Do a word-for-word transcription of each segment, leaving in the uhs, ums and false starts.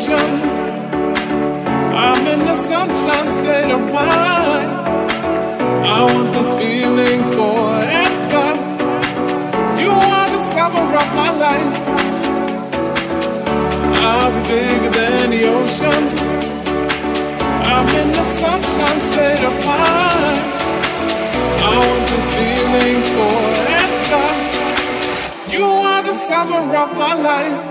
ocean. I'm in the sunshine state of mind. I want this feeling forever. You are the summer of my life. I'll be bigger than the ocean. I'm in the sunshine state of mind. I want this feeling forever. You are the summer of my life.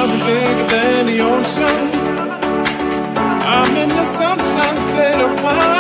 I'm in the sunshine state of mind.